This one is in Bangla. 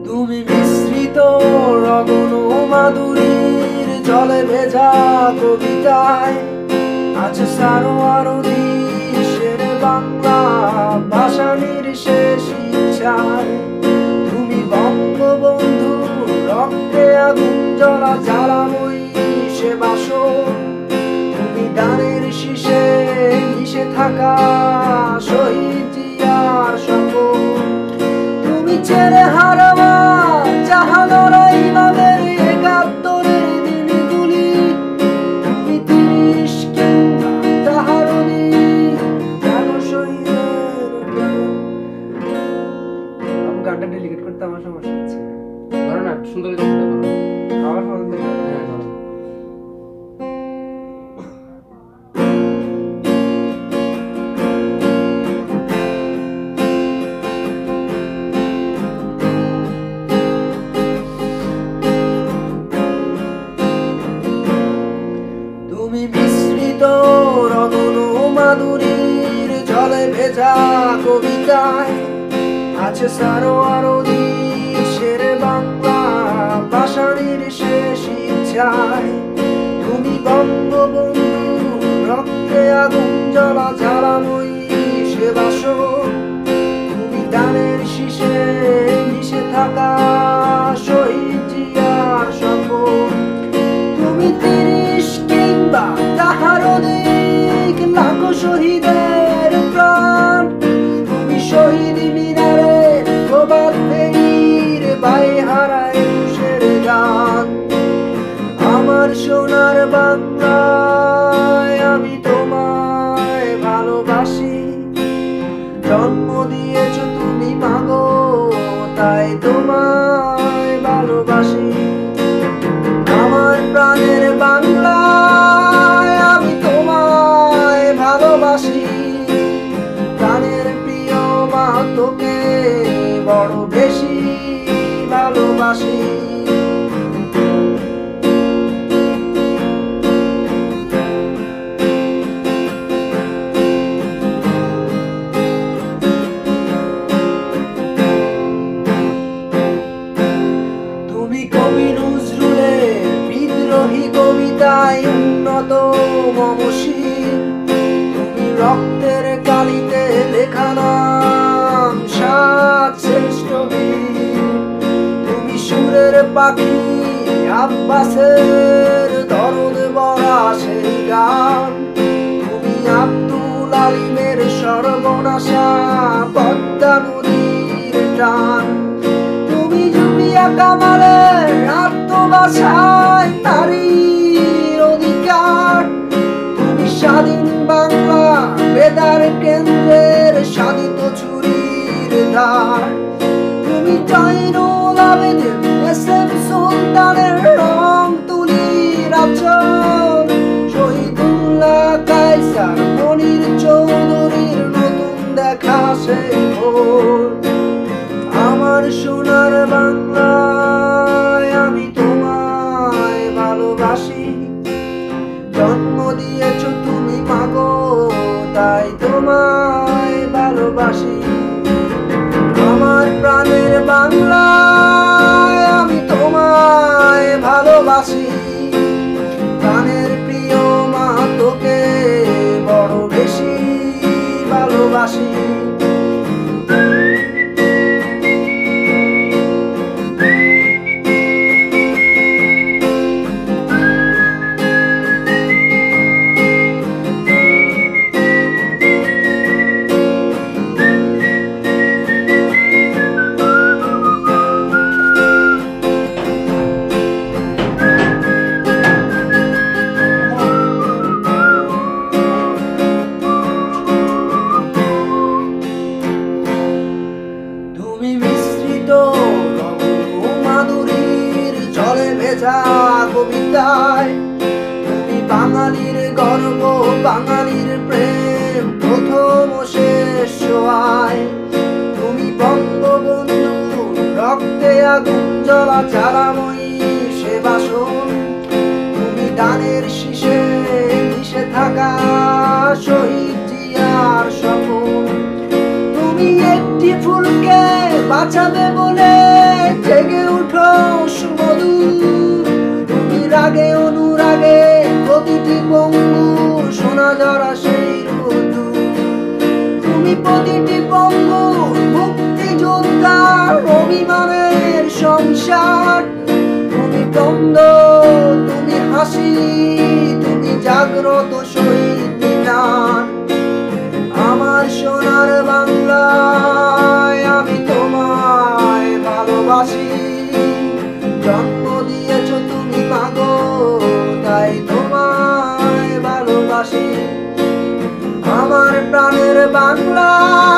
তুমি মিশ্রিত রগণ মাধুরীর জলে ভেজা কবিতায় আছে সারোয়ারো দেশের বাংলা ভাষা নির্শেষ ইচ্ছায়। তুমি বঙ্গবন্ধু রক্তে আগুন জ্বলা জ্বালাময়ী সে বাসন। তুমি দানের শীষে মিশে থাকা শহীদ জিয়ার শপথ। তুমি ছেড়ে হারাবা জাহানোরা ইমামের একাত্তরের দিনগুলি। তুমি ৩০ কিংবা তাহারনি কেন শহীদের গানটা ডেলিগেট করতে আমার সমস্যা হচ্ছে। ধরো না, সুন্দর করতে পারো। আমার ফোন থেকে তুমি মিশ্রিত রগণ মাধুরীর জলে ভেজা কবিতায় আছে সারোয়ারো দেশের বাংলা ভাষা নির্শেষ ইচ্ছায়। তুমি বঙ্গবন্ধু রক্তে আগুন জ্বলা জ্বালাময়ী সে বাসন। তুমি দানের শীষে মিশে থাকা শহীদ জিয়ার শপথ। তুমি ৩০ কিংবা তাহার অধিক লাখো শহীদের প্রাণ। তুমি শহীদ মিনারের প্রবাদ ফেরির বাই হারায় একুশের গান। আমার সোনার বাংলায় আমি তোমায় ভালোবাসি। জন্ম দিয়েছ তুমি মাগো তাই তোমায় ভালোবাসি। আমার প্রাণের বাংলায় আমি তোমায় ভালোবাসি। প্রাণের প্রিয় মা তোকে বড় বেশি ভালোবাসি। তুমি কবি নজরুলের বিদ্রোহী কবিতায় উন্নত মমশীল। তুমি রক্তের কালিতে লেখা নাম সাত শ্রেষ্ঠ বীর। তুমি সুরের পাখি আব্বাসের দরদ ভরা সেই গান। তুমি আব্দুল আলিমের সর্বনাশা পদ্মা নদীর টান। তুমি জুবিয়া কামালের আত্মবাসায় নারীর অধিকার। তুমি স্বাধীন বাংলা বেদার কেন্দ্রের সাধিত ছুরির ধার। তুমি জয়নুল আবেদিন এসএম সুলতানের রং তুলির আচল। শহীদুল্লাহ কায়সার মনির চৌধুরীর নতুন দেখা সেই ভোর। আমার সোনার বাংলায় আমি তোমায় ভালোবাসি। জন্ম দিয়েছ তুমি মাগো তাই তোমায় ভালোবাসি। আমার প্রাণের বাংলায় আমি তোমায় ভালোবাসি। প্রাণের প্রিয় মা তোকে বড় বেশি ভালোবাসি। তুমি মিশ্রিত মাধুরীর জলে ভেজা কবিতায়। তুমি বাঙালির গর্ব বাঙালির প্রেম প্রথম ও শেষ সোয়ায়। তুমি বঙ্গবন্ধু রক্তে আগুন জ্বলা জ্বালাময়ী সে বাসন। তুমি দানের শীষে মিশে থাকা শহীদ জিয়ার শপথ। তুমি একটি ফুলকে বাঁচাবে বলে ভালোবাসি। জন্ম দিয়েছো তুমি মাগো, তাই তোমায় ভালোবাসি। আমার প্রাণের বাংলা